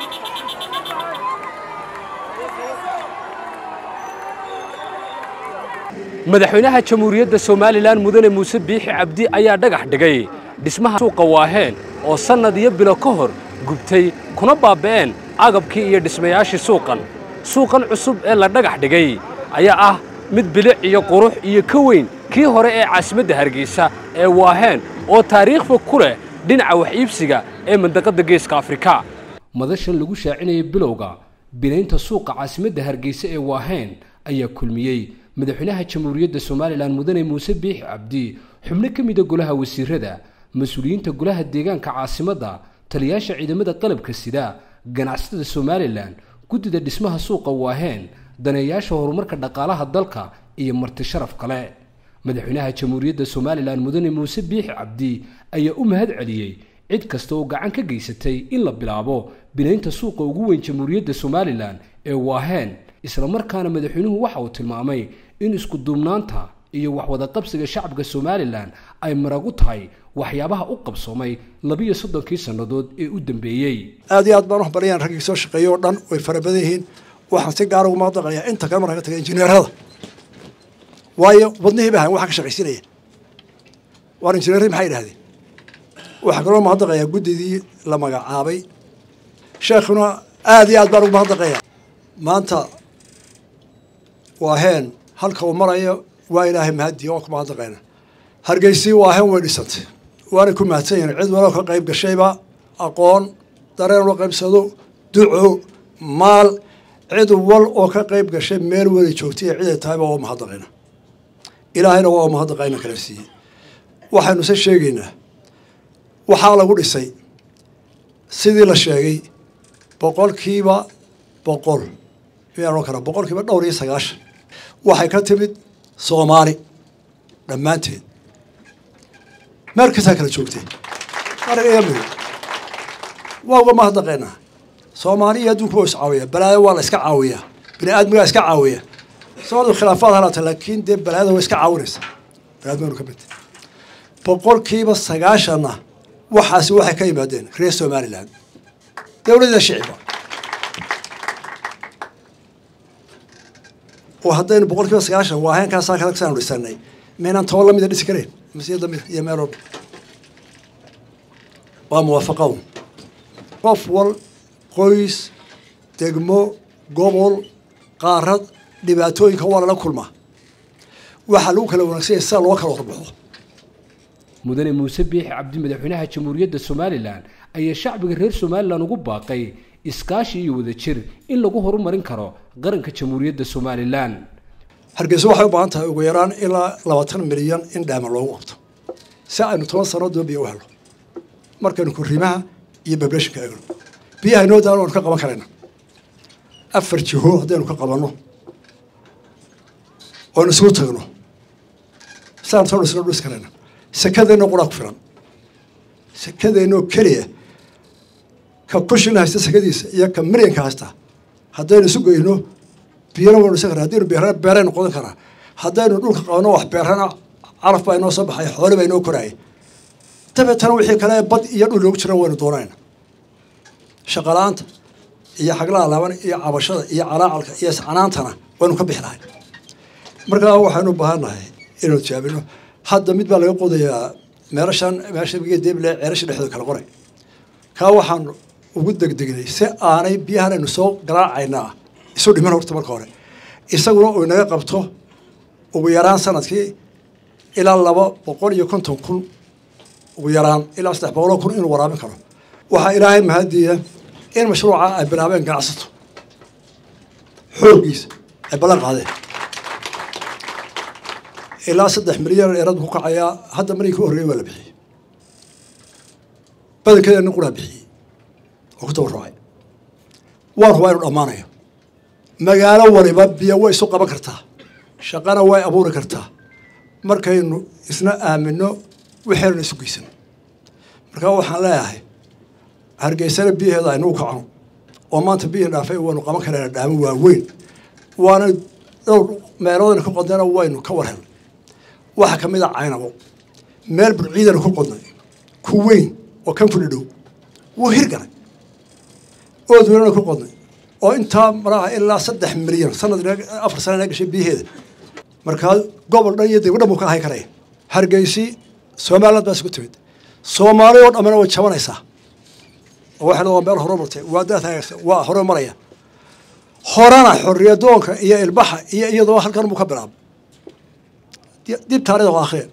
madaxweynaha jamhuuriyadda Soomaaliland mudane Muuse Biixi Cabdi ayaa dhagax dhigay dhismaha suuqa Waaheen oo sanad iyo bilo ka hor gubtay kuna baaba'een agabkii iyo dhismayaashii suuqan cusub ee la dhagax dhigay ayaa ah mid bilic iyo qurux iyo ka weyn kii hore ee caasimadda Hargeysa ee Waaheen oo taariikh ku leh dhinaca wax iibsiga ee mandaqada Geeska Afrika madashan lagu shaacinayay bilowga bilaynta suuqa caasimadda Hargeysa ee Waaheen ayaa kulmiyay madaxweynaha jamhuuriyadda Soomaaliland mudane Muuse Biixi Cabdi xubno ka mid ah golaha wasiirada mas'uuliyiinta golaha deegaanka caasimadda taliyaasha ciidamada qalabka sida ganacsatada Soomaaliland gudida dhismaha suuqa Waaheen daneeyaasha horumarka dhaqaalaha dalka iyo marti sharaf kale madaxweynaha jamhuuriyadda Soomaaliland mudane Muuse Biixi Cabdi ayaa u mahad celiyay cid kasta oo gacan ka geysatay in la bilaabo bilaynta suuqa ugu weyn jamhuuriyadda Soomaaliland ee Waaheen isla markaana madaxweynuhu waxa uu tilmaamay in isku duubnaanta iyo wax wada qabsiga shacabka Soomaaliland ay maragu tahay waxyaabaha u qabsoomay 32 sanadood ee u dambeeyay aad iyo aad baan wax barayaan rag soo shaqeeyo dhan way farabadan yihiin waxaan si gaar ah ugu mahadnaqayaa inta kale marka tagay injineerada waayo wadnihii baahan waxa ka shaqaysinaya waan injineerii maxay yiraahdeen waxa kaloo mahadnaqayaa gudidii la magacaabay sheekhuna aad iyo aad baan ugu mahadnaqayaa maanta Waaheen halka uu marayo waa Ilaahay mahadiyo oo kuma hadaqayna Hargeysa Waaheen way dhisantay waana ku mahadsan cid walaal ka qayb gashayba aqoon dareen loo qaybsado duco maal cid wal oo ka qayb gashay meel wali joogtay cid ay tahay oo mahadaqayna Ilaahayna waa mahadaqayna kala siiyay waxaanu se sheegaynaa waxa lagu dhisay sidii la sheegay boqolkiiba boqol يا ركنا بقول كم دوري سجاش واحد كاتب صومالي دمانتين مركز هكذا شوفتي أنا يمي وهو ما هدقنا صومالي يدوك بوس عوية بلا والله إسكع عوية بني آدم إسكع عوية صاروا خلافات هلا لكن ده بلا هذا إسكع عورس بلا آدم ركبت بقول كم سجاش أنا وحاسي واحد كي بعدين كريستو ماريلاند دولة الشعب وهذين بقول كذا سياشة واهين كان ساكت أكثر من السنة من أن تولى من الديسكرين مسير دم يمرب وموافقون قفول قيس تجمو قبل قارد دباتوي كوالا لكل ما وحلوك لو نسي السال وكل ربعه مدن موسى بيحي عبد مدحونها جمهورية Soomaaliland أي شعب غير Soomaaliland ugu baaqay iskaashi iyo wada jir in lagu horumarin karo qaranka jamhuuriyadda Soomaaliland Hargeysa waxay u baahan tahay ugu yaraan ilaa 20 milyan in dhaama loogu qabto si aynu 10 sano doobiyo u helo markaynu ku rimaha iyo bableeshka eegno biyaha inoo daan ka qaban karayna afar jiho hadaynu ka qabanno oo isku tagno saan soo dhis karayna sakadayna quraaq filan sakadayna kaliya ka kushin haysta sakadiisa iyo ka milyanka haysta haddaynu isu goyno biyana wada sakar haddaynu beeraan qodan karaa haddaynu dhulka qabno wax beerana caraf baa inoo soo baxay xoolo baa inoo koraay tabeetana wixii kale bad iyo dhul loogu jira waynu doonayna shaqalaanta iyo xaglaha laaban iyo cabashada iyo calaacalka iyo iscanaantana waynu ka bixi lahayn markaa waxaynu u baahanahay inuu jaabino hadda mid baa laga qodayaa meesha biyo deeble ceelasha dhexdooda kala qoray ka waxaan ugu degdegnay si aanay biyahan aynu soo garaacaynaa isu dhiman horta marka hore isaguna uu inaga qabto ugu yaraan sanadkii ilaa 250,000 ugu yaraan ilaa 300,000 inuu waraabin karo waxa Ilaahay mahadiya in mashruuca ay bilaabeen ganacsato xoogiisa ay balan qaadeen ilaa 3 milyan eerad ku kacaya hadda markii horreeyay wala bixiyay badankeedana qura bixiyay oo ku tawarucay waan hubaa dhamaanaya magaalo waliba biyo way soo qaban kartaa shaqana way abuuri kartaa markaynu isna aamino wixii isu geysan marka waxaan leeyahay Hargeysa biyaheeda aynu kacno oo maanta biyo dhaafay waanu qaban karnaa dhaamo waaweyn waana dhowr meeloodna ku qodana waynu ka warhel waxa kamid ah Caynabo meel burciidana ku qodnay ku weyn oo kan ku dhidhow wuu hirgalay ood weynana ku qodnay oo intaa maraha ilaa 3 milyan sanadna 4 sano naga gashay biyaheeda markaa gobol dhan iyo degmo dhan buu ka ahay karaya Hargeysa Soomaaliland baa isku timid Soomaali oo dhammaan way jabanaysaa oo waxa loo meel hore martay waa hore maraya horana xorriyadoonka iyo ilbaxa iyo iyadoo halkan uu ka bilaab dib taariikhda waa akhir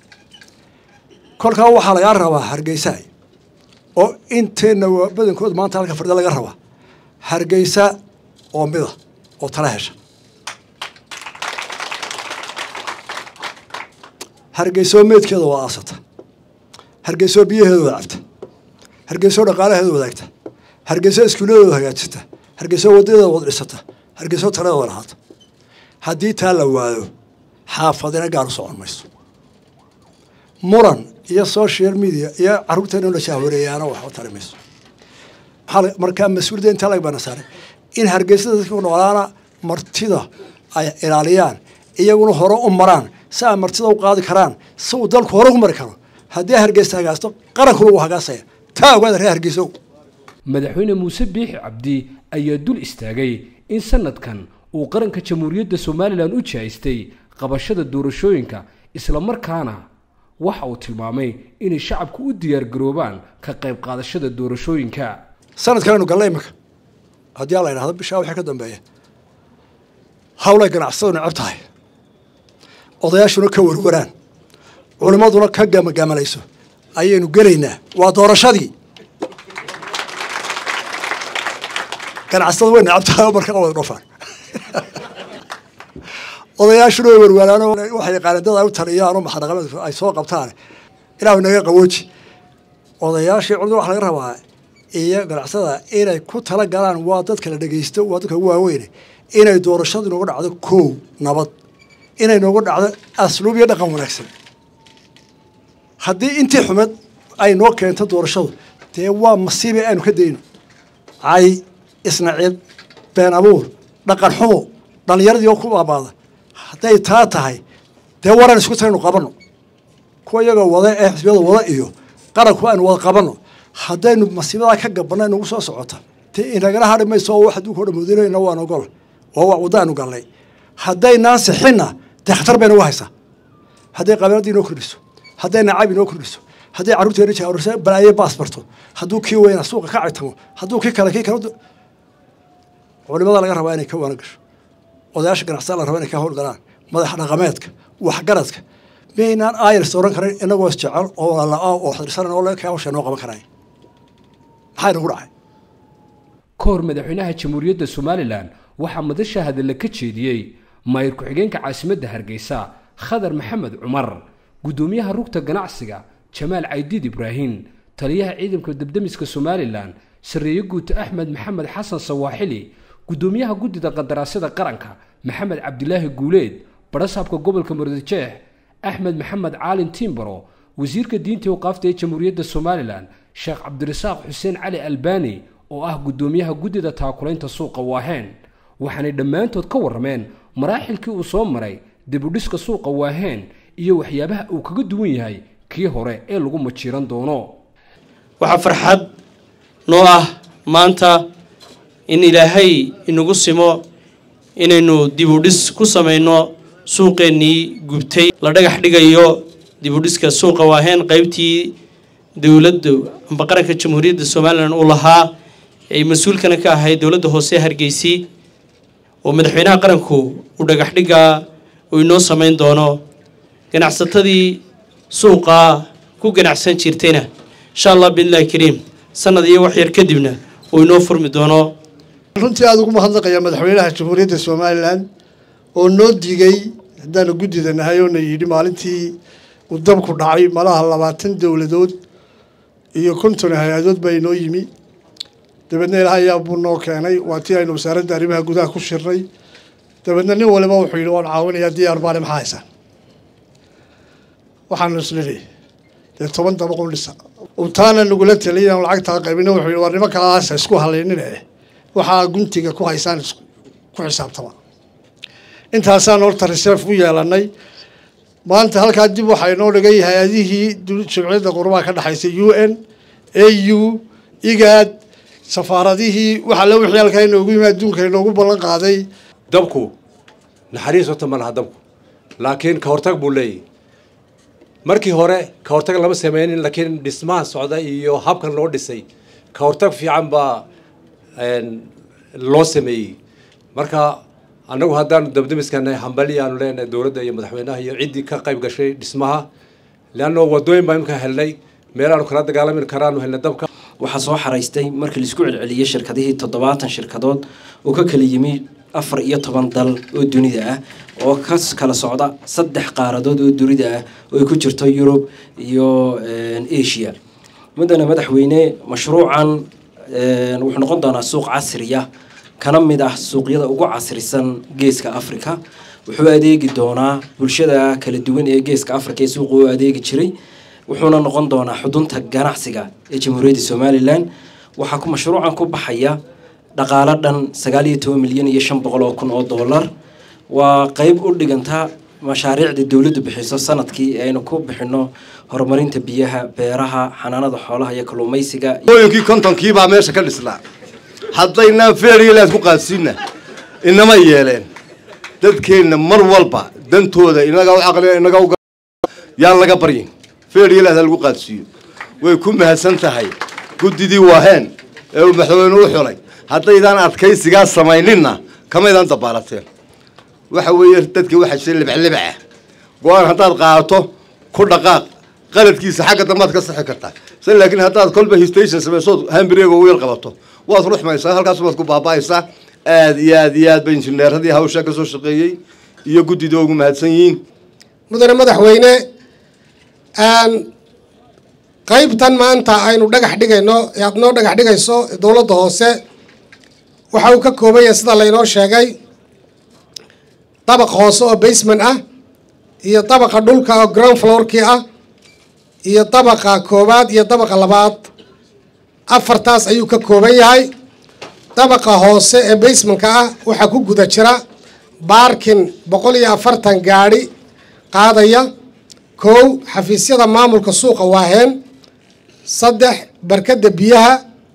kolka waxa laga rabaa Hargeysa oo inteena badankood maanta halka farda laga rabaa Hargeysa oo mida oo tala hesha Hargeysa meedkeeda waa asata Hargeysa biyaheeda wadaagta Hargeysa dhaqaalaheeda wadaagta Hargeysa iskuuleeda hagaajista Hargeysa wadadeeda wada dhisata Hargeysa talada wada lahaata haddii taa la waayo xaafadina gaar u socon mayso muran iyo social media iyo caruurteena la shaawareeyana wax u tari mayso markaa mas'uuliyadda inta laga bana saaray in Hargeysa dadka ku noolaana martida ay ilaaliyaan iyaguna hore u maraan saa martida u qaadi karaan soo dalku hore u mari karo haddii Hargeysa hagaasto qaranku lagu hagaasaya taa wada reer Hargeysa madaxweyne Muuse Biixi Cabdi ayaa dul istaagay in sanadkan uu qaranka Jamhuuriyadda Soomaaliland u jeestay qabashada doorashooyinka isla markaana waxa uu tilmaamay in shacabku u diyaar garoobaan ka qayb qaadashada doorashooyinka sanadkan uu galay marka haddii la yiraahdo bisha waxa ka dambeeya hawlay ganacsaduna cabtahay odayaashuna ka warwaraan culimaduna ka gamagaamalayso ayaynu galeynaa waa doorashadii ganacsaduna way cabtahay marka wada dhofaan odayaashuna way warwaraan waxay qaaladada u taliyaan oo maxadaqamada ay soo qabtaan ilaahu naga qabooji odayaashii culimada waxa laga rabaa iyo ganacsada inay ku tala galaan waa dadka la dhageysto waa dadka waaweyn inay doorashadu nooga dhacdo koow nabad inay nooga dhacdo asluub iyo dhaqan wanaagsan haddii intii xumad ay noo keento doorashadu dee waa masiibo aanu ka dayno ay isnaacib been abuur dhaqan xumo dhalinyaradii oo ku baabaada hadday taa tahay dee waran isku taynu qabano kuwa iyaga wada ee xisbiyada wada iyo qaranku aynu wada qabano haddaynu masiibada ka gabanay nagu soo socota inagala hadhi mayso oo wax adduunka oo dhammoodinayna waan ogol oo waa wadaanu galnay haddaynaan sixinna dee khatar bayna u haysaa hadday qabiiladii inoo kordhiso hadday nacayb inoo kordhiso hadday carruurteena jaarursa balaaye baasbarto hadduu kii weyna suuqa ka caytamo hadduu kii kale culimada laga rabaa inay ka waana gasho odayaasha ganacsatada la rabaa inay ka howlgalaan madax dhaqameedka waxgaradka maynaan ayrs oran karin inagoo isjecel oo la-a oo xirsan oo laga hawsha noo qaban karaya maxay nagu dhacay kahor madaxweynaha Jamhuuriyadda Soomaaliland waxaa madasha hadal ka jeediyay maayir ku-xigeenka caasimadda Hargeysa Khadar Maxamed Cumar gudoomiyaha rugta ganacsiga Jamaal Caydiid Ibrahim taliyaha ciidanka dibdamiska Soomaaliland Sariye Guud Axmed Maxamed Xasan Sawaaxili gudoomiyaha guddida qandaraasada qaranka Maxamed Cabdilaahi Guuleed barasaabka gobolka Murudijeex Axmed Maxamed Caalin Timbaro wasiirka diinta iyo qaafta ee Jamhuuriyadda Soomaaliland Sheekh Cabdirasaaq Xuseen Cali Albani oo ah gudoomiyaha guddida taakulaynta suuqa Waaheen waxaanay dhammaantood ka warrameen maraaxilkii uu soo maray dib u dhiska suuqa Waaheen iyo waxyaabaha uu kaga duwan yahay kii hore ee lagu majiiran doono waxa farxad noo ah maanta in Ilaahay inagu simo inaynu dib u dhis ku sameeyno suuqeennii gubtay la dhagax dhigayo dib u dhiska suuqa Waaheen qaybtii dawladda amba qaranka Jamhuuriyadda Soomaaliland uu lahaa ay mas'uulkana ka ahay dawladda hoose Hargeysa oo madaxweynaha qaranku u dhagax dhiga oo inoo sameyn doono ganacsatadii suuqa ku ganacsan jirtayna insha Allah billahi kariim sanad iyo wax yar kadibna oo inoo furmi doono runtii aad ugu mahadnaqaya madaxweynaha Jamhuuriyadda Soomaaliland oo noo digay hadaan guddidanahay oo yiri maalintii uu dabku dhacay malaha 20 dawladood iyo 50 hay'adood bay noo yimi dabadna ilaahay ayaa buu noo keenay waatii aynu wasaaradda arrimaha gudaha ku shirnay dabadna nin waliba wuxuu yiri waan caawinayaa diyaar baan maxaa haysan waxaan isleeyahay 10 dabaqo dhisa oo taana nagula taliyay lacagta qaybina wuxuu yiri war nimankaas isku haleynina waxa guntiga ku haysan ku xisaabtama intaasaan horta reserve u yeelanay maanta halka dib waxa inoo dhigay hay'adihii jumciyadda qurumaha ka dhaxaysay UN AU IGAD safaaradihii waxa la wixii halka inoogu yimaad adduunka inoogu ballan qaaday dabku naxariis wata ma laha dabku laakiin ka hortag buu leeyahay markii hore ka hortag lama sameeynin laakiin dhismaha socda iyo habkan loo dhisay ka hortag fiican baa loo sameeyey marka annagu haddaan dabdamiskana hambali aanu leenahay dowladda iyo madaxweynaha iyo ciddii ka qayb gashay dhismaha leanno wadooyin baan imika helnay meelaanu kala dagaalami karaanu helnay dabka waxaa soo xaraystay markii la isku celceliyay shirkadihii 70 shirkadood oo ka kala yimi 14 dal oo dunida ah oo ka kala socda 3 qaaradood oo dunida ah oo ay ku jirto Europe iyo Asia madana madaxweyne mashruucan wuxuu noqon doonaa suuq casri ah kana mid ah suuqyada ugu casrisan geeska Afrika wuxuu adeegi doonaa bulshada kala duwan ee geeska Afrika ee suuqa u adeegi jiray wuxuuna noqon doonaa xudunta ganacsiga ee Jamhuuriyadda Somaliland waxa ku mashruucan ku baxaya dhaqaale dhan 19 milyan iyo 500 kun oo dollar waa qayb u dhiganta mashaariicda dawladdu bixiso sanadkii aynu ku bixino horumarinta biyaha beeraha xanaanada xoolaha iyo kalluumaysiga hooyinkii kontonkii baa meesha ka dhisnaa haddayna feeriyeelaad ku qaadsiina inama yeeleen dadkeenna mar walba dantooda inaga u aqliya inaga u yaan laga baryin feeriyeelaad lagu qaadsiyo way ku mahadsan tahay guddidii waaheen ee madaxweynuhu u xulay haddaydaan adkaysigaa samayninna kamaydaan dabaalateen waxa weeye dadkii waxa shay libclibaca go'aan haddaad qaato ku dhaqaaq qaladkiisa xagga dambaad ka saxi kartaa laakiin haddaad kolba station samayso hamburger oo weel qabato waad ruuxmaysaa halkaas waad ku baabaaysaa aad iyo aad bay injineeradii hawsha ka soo shaqeeyay iyo guddida ugu mahadsan yihiin mudane madaxweyne qaybtan maanta aynu dhagax dhigayno aad noo dhagax dhigayso dowladda hoose waxa uu ka kooban yahay sida laynoo sheegay dabaq hoose oo basement ah iyo dabaqa dhulka oo ground floorkii ah iyo dabaqa koowaad iyo dabaqa labaad afartaas ayuu ka kooban yahay dabaqa hoose ee basementka ah waxaa ku guda jira baarkin 140 gaari qaadaya kow xafiisyada maamulka suuqa waaheen 3 barkada biyaha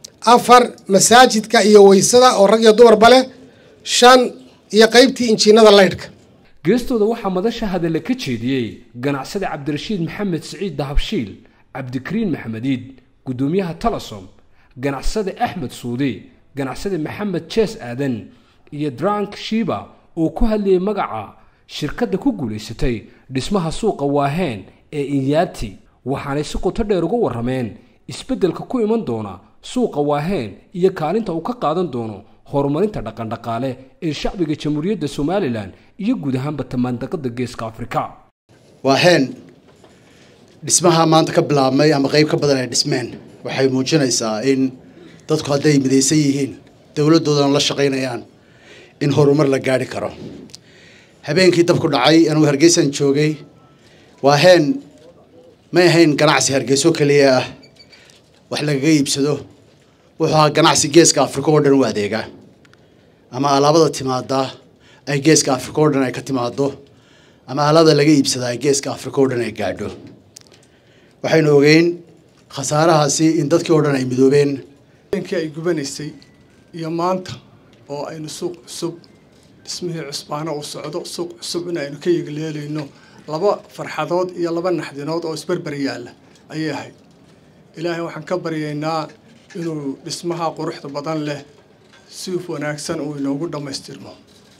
4 masaajidka iyo weysada oo rag iyo dumarba leh 5 iyo qaybtii injiinada laydhka geestooda waxaa madasha hadalla ka jeediyey ganacsade cabdirashiid maxamed siciid dahabshiil cabdikariin maxamediid gudoomiyaha talasom ganacsade axmed suudi ganacsade maxamed jees aadan iyo drank shiba oo ku hadlayay magaca shirkadda ku guulaysatay dhismaha suuqa waaheen ee inyaati waxaanay si qoto dheer uga warrameen isbeddelka ku iman doona suuqa waaheen iyo kaalinta uu ka qaadan doono horumarinta dhaqan-dhaqaale ee shacbiga Jamhuuriyadda Somaliland iyo guud ahaanba tamaandaqada geeska Afrika waaheen dhismaha maanta ka bilaabmay ama qayb ka badan ay dhismeen waxay muujinaysaa in dadku hadday midaysan yihiin dawladdoodana la shaqaynayaan in horumar la gaari karo habeenkii dabku dhacay anuu Hargeysa joogay waaheen ma ahayn ganacsi Hargeysa kaliya ah wax laga iibsado wuxuu ganacsi geeska Afrika oo dhan u adeega ama alaabada timaada ay geeska Afrika oo dhan ay ka timaado ama alaabada laga iibsado ay geeska Afrika oo dhan ay gaadho waxaynu ogeyn khasaarahaasi in dadkii oo dhan ay midoobeen inkii ay gubanaysay iyo maanta oo aynu suuq cusub dhismihii cusbaana u socdo suuq cusub in aynu ka yigleelayno laba farxadood iyo laba naxdinood oo isbarbar yaala ayay ahayd ilaahay waxaan ka baryaynaa inuu dhismaha quruxda badan leh si wanaagsan uu inoogu dhamaystirmo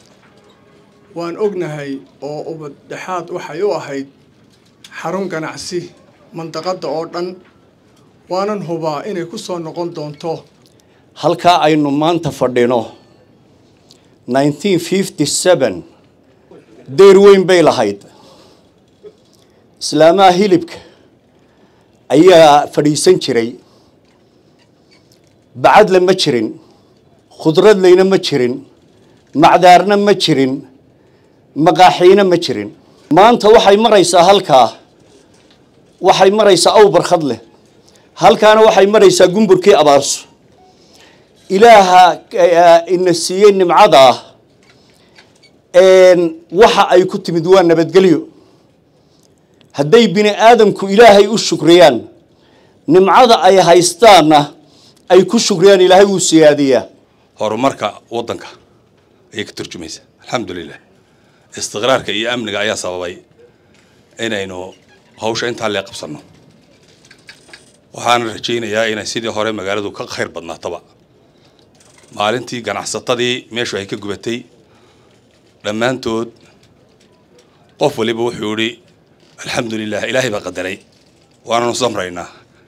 waan ognahay oo ubad dhaxaad waxay u ahayd xarun ganacsi mandaqada oo dhan waanan hubaa inay ku soo noqon doonto halka aynu maanta fadhino 1957 deer weyn bay lahayd islaamaha hilibka ayaa fadhiisan jiray bacadle ma jirin khudradleyna ma jirin macdaarna ma jirin maqaaxiina ma jirin maanta waxay maraysaa halkaa waxay maraysaa awbar khadle halkaana waxay maraysaa gumburkii abaarso ilaaha ina siiyey nimcada waxa ay ku timid waa nabadgelyo hadday bini aadamku ilaahay u shukriyaan nimcada ay haystaana ay ku shukriyaan ilaahay uu siyaadiyaa horumarka waddanka ayay ka turjumaysaa alxamdulilah istiqraarka iyo amniga ayaa sababay inaynu hawsha intaa lee qabsanno waxaan rajaynayaa inay sidii hore magaaladu ka khayr badnaataba maalintii ganacsatadii meeshu ay ka gubatay dhammaantood qof waliba wuxuu yidhi alxamdulilah ilaahay baa qadaray waananu samraynaa.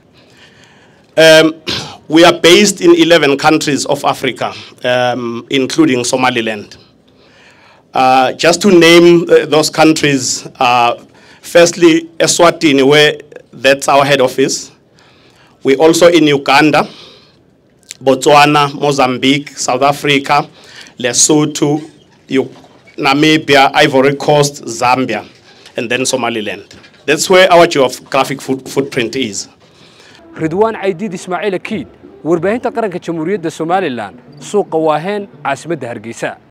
We are based in 11 countries of Africa, including Somaliland. Just to name those countries, firstly, Eswatini, where that's our head office. We also in Uganda, Botswana, Mozambique, South Africa, Lesotho, Namibia, Ivory Coast, Zambia, and then Somaliland. That's where our geographic footprint is. ridwaan caydiid ismaaciil akiid warbaahinta qaranka jamhuuriyadda somalilan suuqa waaheen caasimadda hargeysa.